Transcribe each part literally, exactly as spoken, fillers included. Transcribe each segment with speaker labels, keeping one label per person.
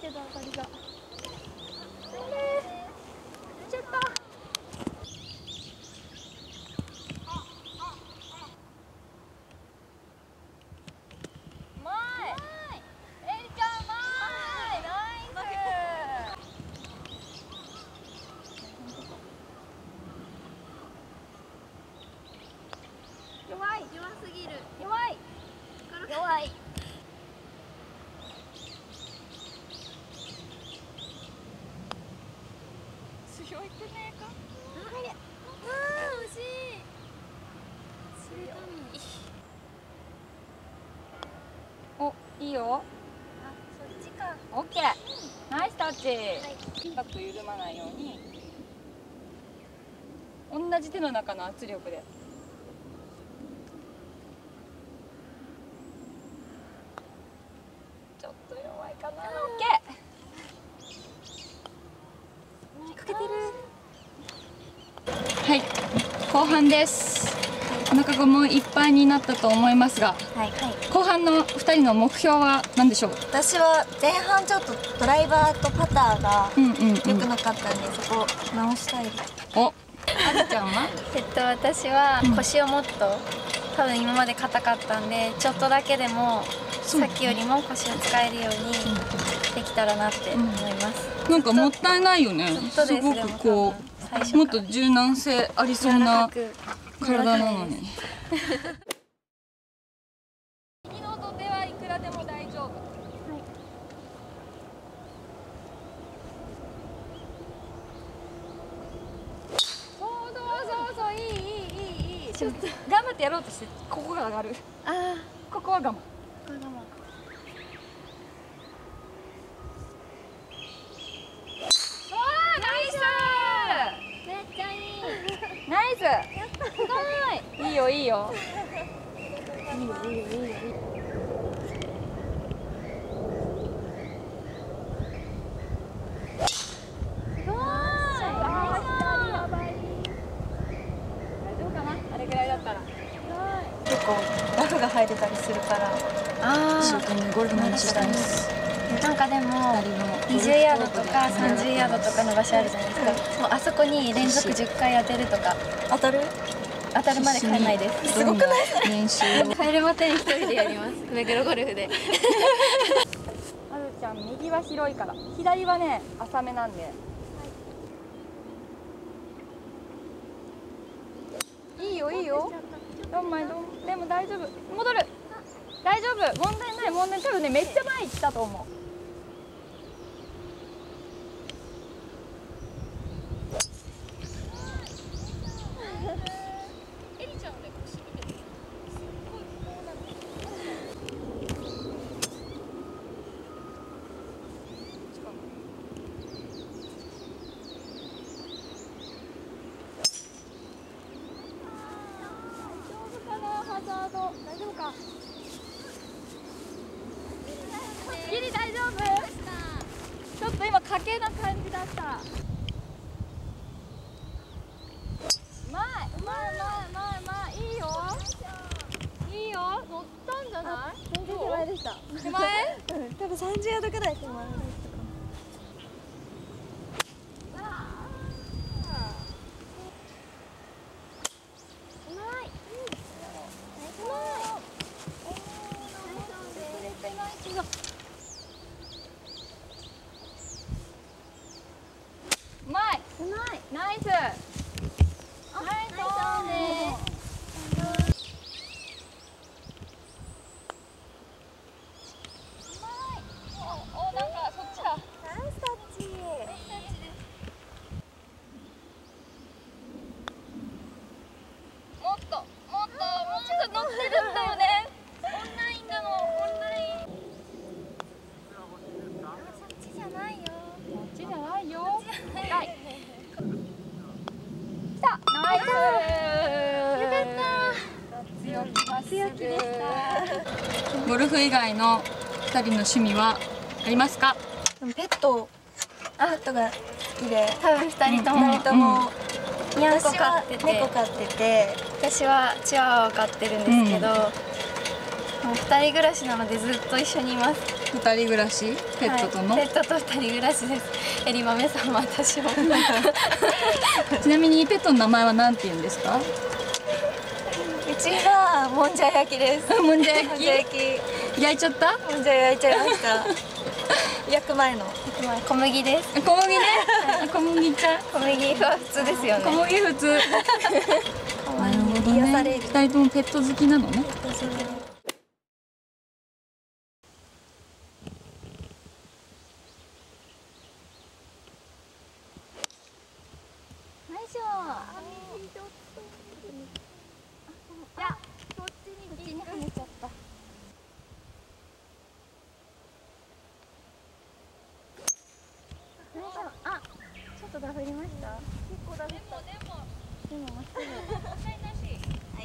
Speaker 1: けど当たりが。あれ行っちゃった。弱い弱すぎる弱い弱い強いくねえか。あれあー惜しい。強い。おいいよ。あそっちか。オッケーナイスタッチ。バック緩まないように同じ手の中の圧力で。ちょっと弱いかな。オッケー。かけてる。はい、後半です。お腹がもういっぱいになったと思いますが、はい、後半のふたりの目標は何でしょう。
Speaker 2: 私は前半ちょっとドライバーとパターが良くなかったんで、そこを直したい。
Speaker 1: お、あずちゃんは？
Speaker 3: えっと私は腰をもっと、多分今まで硬かったんで、ちょっとだけでもさっきよりも腰を使えるようにできたらなって思います。
Speaker 1: なんかもったいないよね。すごくこうもっと柔軟性ありそうな体なのに。右の土手はいくらでも大丈夫。はい。そうそうそうそう、いいいいいいいい。ちょっと頑張ってやろうとしてここが上がる。ああ、ここは我慢。ここは我慢。ナイス。すごい。いいよいいよ。いいよいいよいいよいいよ。すごい。大丈夫かな。あれぐらいだったら。
Speaker 2: 結構ラフが入れたりするから。ああ。一生懸命ゴルフの話したいです。
Speaker 3: なんかでもにじゅうヤードとかさんじゅうヤードとかの場所あるじゃないですか。もうあそこに連続じゅっかい当てるとか。当たる？当たるまで帰らないです。すごくない？
Speaker 1: 練習を
Speaker 3: 帰るまでに一人でやります。目黒ゴルフで。
Speaker 1: あずちゃん右は広いから、左はね浅めなんで。いいよいいよ。どんまいどん、でも大丈夫。戻る。大丈夫。問題ない問題ない。多分ねめっちゃ前行ったと思う。大丈夫か。ギリ大丈夫。ちょっと今賭けな感じだった。前前前前前いいよいいよ。乗ったんじゃない。全然手前でした。手前？うん、多分さんじゅうヤードくらい手前。ナイス。ナイスオンです。お、なんかそっちだ。ナイスタッチ。もっともっともっと乗ってるんだよね。オンラインだもん、オンライン。そっちじゃないよ。そっちじゃないよ。はい。ナイス。よかった。強気でした。ゴルフ以外のふたりの趣味はありますか？
Speaker 2: ペット、ペットが好きで、
Speaker 3: 多分ふたりとも。
Speaker 2: ふたりとも。
Speaker 3: にゃんこ飼ってて、
Speaker 2: 猫飼ってて、
Speaker 3: 私はチワワを飼ってるんですけど、もうふたり暮らしなのでずっと一緒にいます。
Speaker 4: 二人暮らし、ペットとの、
Speaker 3: はい、ペットと二人暮らしです。えりまめさんも私も
Speaker 4: ちなみにペットの名前は何て言うんですか？
Speaker 2: うちはもんじゃ焼きです。
Speaker 4: もんじゃ焼き
Speaker 2: もんじゃ焼き
Speaker 4: 焼いちゃった？
Speaker 2: もんじゃ焼いちゃいました焼く前の
Speaker 3: 小麦です。
Speaker 4: 小麦ね小麦ちゃん、
Speaker 3: 小麦は普通ですよね。
Speaker 4: 小麦普通なるほどね。
Speaker 2: 癒される。
Speaker 4: 二人ともペット好きなのね。
Speaker 1: ナイスショー。いや、こっちにこっちに跳ねちゃった。ナイスショー。あ、ちょっとダフりました。結構ダフった。でもでもでもまっすぐ。問題なし。はい。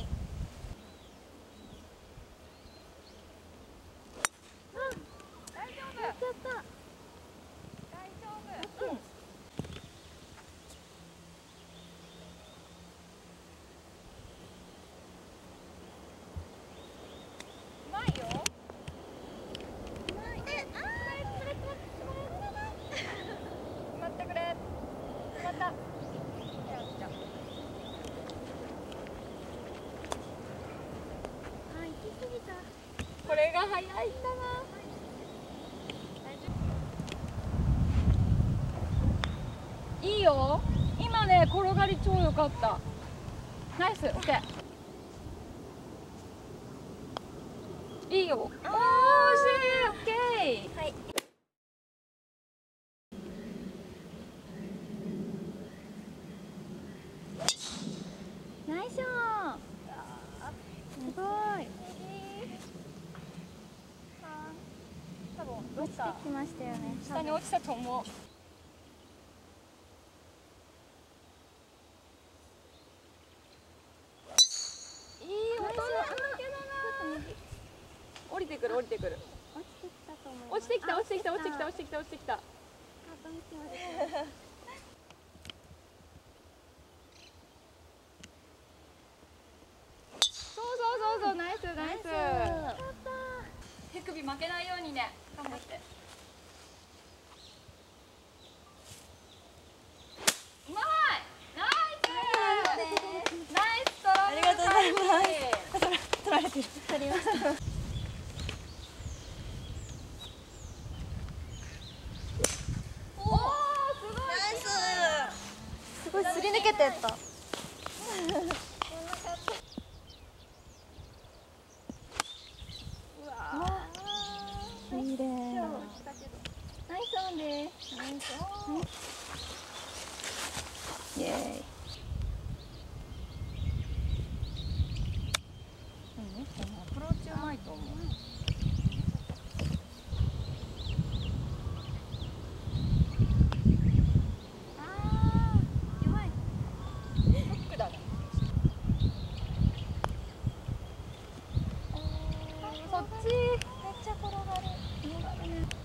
Speaker 1: うん。大丈夫。やっちゃった。大丈夫。うん。これが早いんだな。いいよ。今ね、転がり超良かった。ナイス、オッケー。いいよ。おー、惜しい、オッケー。はい。ナイスショー。すごい。多分落ちてきましたよね。下に落ちたと思う。いい音なんだけどな。降りてくる降りてくる。落ちてきたと思います。落ちてきた落ちてきた落ちてきた落ちてきた落ちてきた。そうそうそうそう、ナイスナイス。手首負けないようにね、頑張って。うまい。ナイス。ナイストラブル。
Speaker 2: ありがとうございます。取られてる。取りました。
Speaker 1: おお、すごい。
Speaker 2: ナイス。すごいすり抜けてった。綺麗な。
Speaker 1: ナイスオンです。ナイスオン。
Speaker 4: イエーイ。アプローチうまいと思う。
Speaker 1: あー、弱い。フックだね。そっち。めっちゃ転がる。転がるね。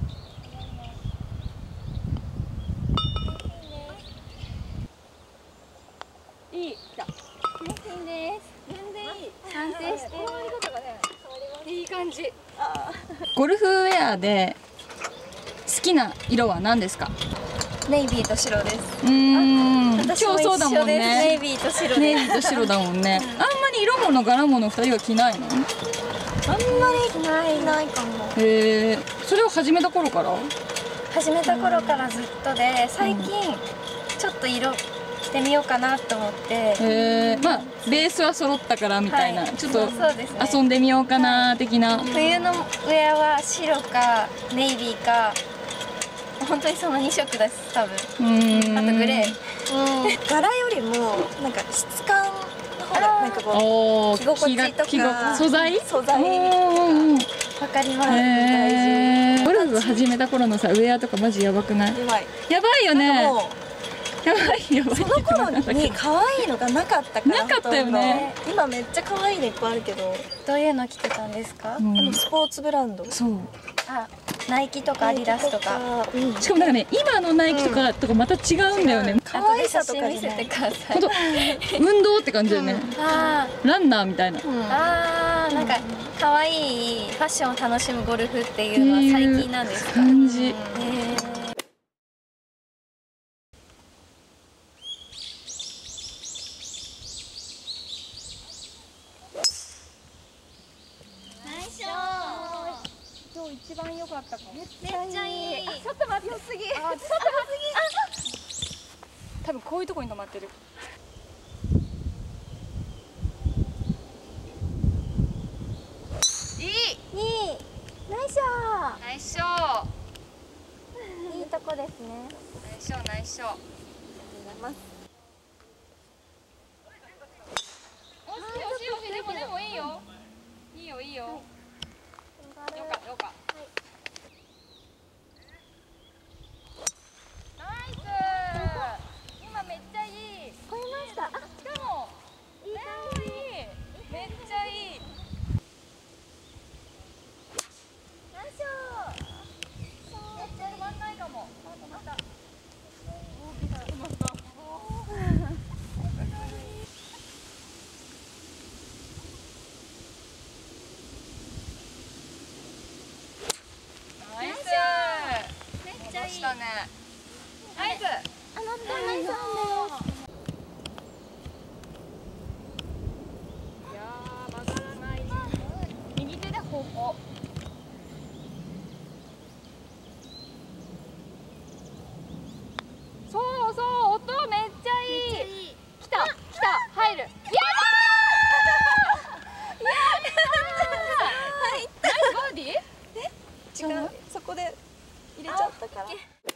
Speaker 1: いい。じゃ。ナイスインです。全然いい。安定して。転がり方がね。いい感じ。
Speaker 4: ゴルフウェアで好きな色は何ですか？
Speaker 2: ネイビーと白です。
Speaker 4: うーん、今日
Speaker 2: 私も
Speaker 4: そうだもん
Speaker 2: 一緒です。ネ
Speaker 4: ね。
Speaker 2: イビーと白
Speaker 4: ネイ
Speaker 2: で
Speaker 4: ビーと白だもんね。あんまり色物柄物二人は着ないの？
Speaker 2: す。あんまりないないかも。
Speaker 4: へえ、それを始めた頃から？
Speaker 3: 始めた頃からずっとで、最近ちょっと色着てみようかなと思って。
Speaker 4: へえ、まあベースは揃ったからみたいな、
Speaker 3: はい
Speaker 4: ちょっと
Speaker 3: そうですね
Speaker 4: 遊んでみようかな的な。
Speaker 3: 冬のウェアは白かネイビーか、本当にそのに色です、多分。
Speaker 4: うーん。
Speaker 3: あとグレー。
Speaker 2: うん。柄よりもなんか質感の方がなんかこ
Speaker 4: おお、
Speaker 2: 着心地とか
Speaker 4: 着が素材？
Speaker 2: う素材。
Speaker 4: うん。
Speaker 3: わかります。
Speaker 4: へえ。ゴルフ始めた頃のさ、ウェアとかマジやばくない？
Speaker 2: うまい。
Speaker 4: やばいよね。
Speaker 2: もう
Speaker 4: やばいやばい。
Speaker 2: その頃に可愛いのがなかったから。
Speaker 4: なかったよね。
Speaker 2: 今めっちゃ可愛いのいっぱいあるけど。
Speaker 3: どういうの着てたんですか？
Speaker 4: うん
Speaker 2: あのスポーツブランド。
Speaker 4: そう。
Speaker 3: あ、ナイキとかアディダスとか。
Speaker 2: うん。
Speaker 4: しかもなんかね、今のナイキとかとかまた違うんだよね。
Speaker 2: 可愛さとかじゃない
Speaker 3: 後で写真見せてください。
Speaker 4: ほんと運動って感じだよね。
Speaker 3: あ
Speaker 4: ランナーみたいな。
Speaker 2: うん。
Speaker 3: あ、ああーなんか可愛いファッションを楽しむゴルフっていうのは最近なんですか？
Speaker 4: 感じ。
Speaker 3: へー
Speaker 4: 今日一番良かったかも。めっ
Speaker 3: めっちゃいい。
Speaker 1: ちょっと待ってよすぎ。
Speaker 4: あ、ちょっと待って。多分こういうとこに止まってる。
Speaker 1: いい。
Speaker 3: いい。ナイスショー。
Speaker 1: ナイスショー。
Speaker 3: いいとこですね。
Speaker 1: ナイスショーナイスショー。
Speaker 3: ありがとうございます。
Speaker 1: 惜しい惜しい惜しい。でもでもいいよ。いいよいいよ。よかよか。ナイス。今めっちゃいい。
Speaker 3: 超えました。あ、
Speaker 1: しかも
Speaker 3: いい感じ。
Speaker 1: いい。めっちゃいい。
Speaker 3: ナイスショー。
Speaker 1: めっちゃ止まんないかも。あ、止まった。止まった。ナイス。
Speaker 3: めっちゃいい。
Speaker 1: したね。ナイス。
Speaker 3: あなたナイスなんです。
Speaker 1: いやー曲がらない。右手で方向。そうそう音めっちゃいい。
Speaker 3: いい。
Speaker 1: 来た来た入る。やったー。やったー。ナイスバーディー？
Speaker 2: 違う、そこで入れちゃったから。